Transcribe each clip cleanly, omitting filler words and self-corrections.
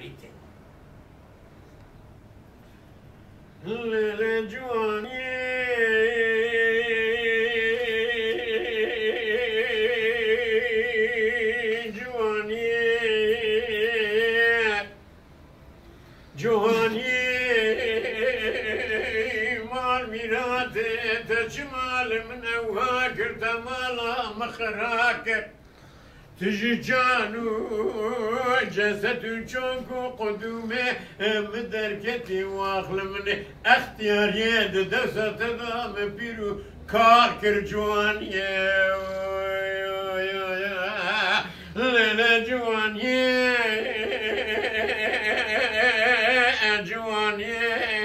داريته لجواني جواني مال ميرات تجمال من أوهاكر تمالا مخراكر تجي جانو جسد چونكو قدومه مدركتي واخل من اختياري دسة دام بيرو كاكر جواني لنا جواني جواني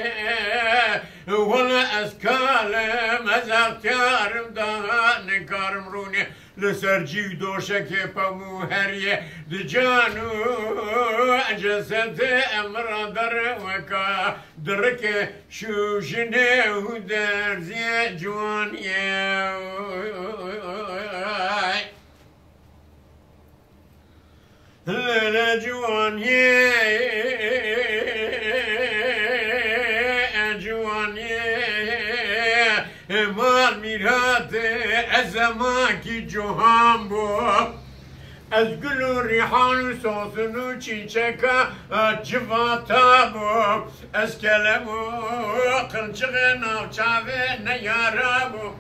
ولا اسكالم از اختيارم دهان كارم روني لسرجي دوشك بمو هريه دجانو جسد امر در وكا درك شو جنه درزي جواني لا جواني مال ميرات أزماكي جوهان بو أزقلو ريحان صوصنو چيچكا جواتا بو أسكلمو قنچغنا وچاوه نيارا بو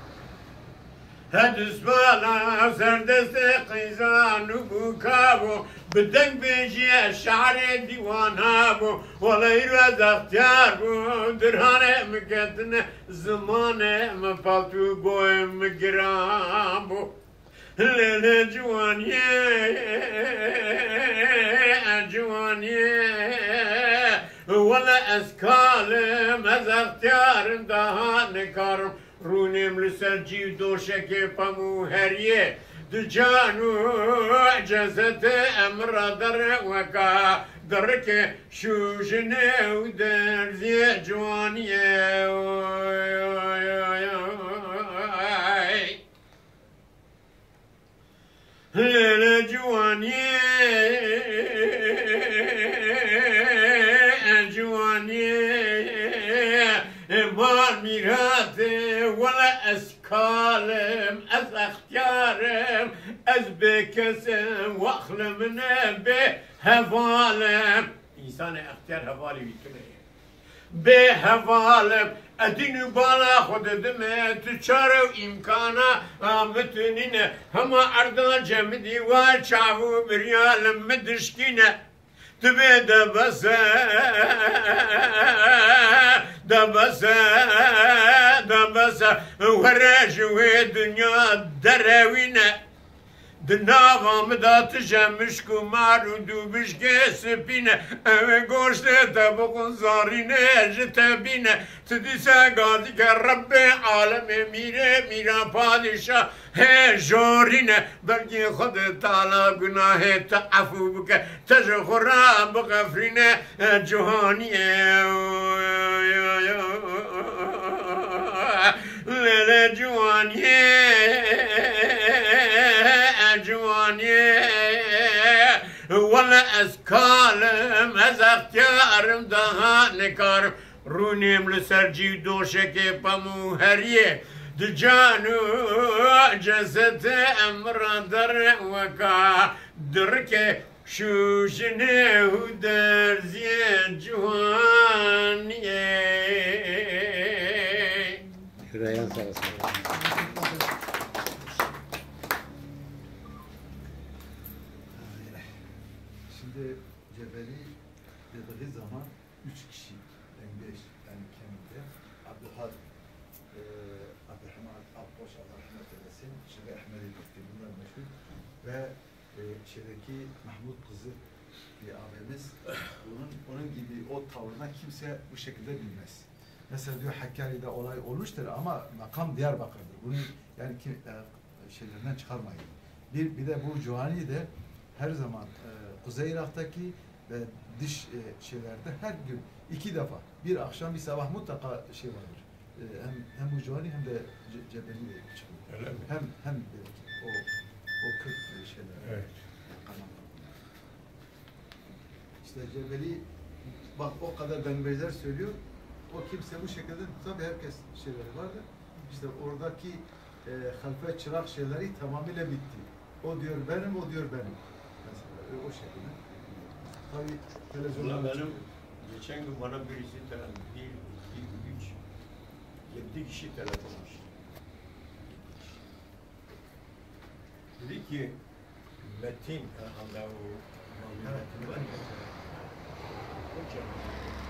هدس بالا سردست قيزان وبوكابو بدك بيجي الشعر ديوانا بو ولا يروز اختيار بو درهانه مكتنه زمانه مفالتو بوي مقرام بو ليلة جواني جواني ولا اسكالم از اختيار دهان كارم رونم لسرجي دوشك بمو هريه دجانو جزت امر در وكا درك شو جنه ودرزي جوانيه ليلة جوانيه مال ميرات ولا اسكالم از اختيارم از بكسم واخل من بهوالم انسان اختيار هوالي بيتونه بهوالم ادين بالا خود دمه تشارو امكانا متنين هما ارضا جمدي وچاو بريالم مدشكينه تبي دبسة ورجوي دنيا دروينة دناغا مدات جمش كمار ودوبش كسبينة أمي قوشت تبقون زارينة جتبينة تدسا قاضي كربي عالم ميرا پادشا هي جورينة بلكي خد تعالى گناه تعفو بك تجخرا بغفرينة جهانية ليلة جوانية ولا اسكالم از اختيارم دهان كارم رونيم لسرجي دوشك بمو هريه دجانو جسد امر در وكا درك شو جنه درزي جوانيه Yüreğin sağ olsun. Şimdi Cebeli dediği zaman 3 kişi, yani 5 yani kemikte Abdurrahman Akboş Allah rahmet eylesin, Şeyh Ahmet Elbekti bunlar meşhur ve şeydeki Mahmut kızı bir abimiz onun gibi o tavrına kimse bu şekilde bilmez. Mesela diyor Hakkari'de olay olmuştur ama makam Diyarbakır'dır. Bunu yani şeylerden çıkarmayın. Bir de bu Cuhani de her zaman Kuzey Irak'taki ve dış şeylerde her gün 2 defa bir akşam bir sabah mutlaka şey vardır. Hem bu Cuhani hem de Cebeli çıkıyor. Öyle mi? Hem belki o Kürt şeyler. Evet. İşte Cebeli bak o kadar benbeyler söylüyor. O kimse bu şekilde tabii herkes şeyleri vardı. İşte oradaki halfe çırak şeyleri tamamıyla bitti. O diyor benim, o diyor benim. Mesela o şekilde. Tabii televizyonda Benim geçen gün bana birisi telefon, 1, 2, 3, 7 kişi telefon açtı. Dedi ki Metin, o Metin var ya, hocam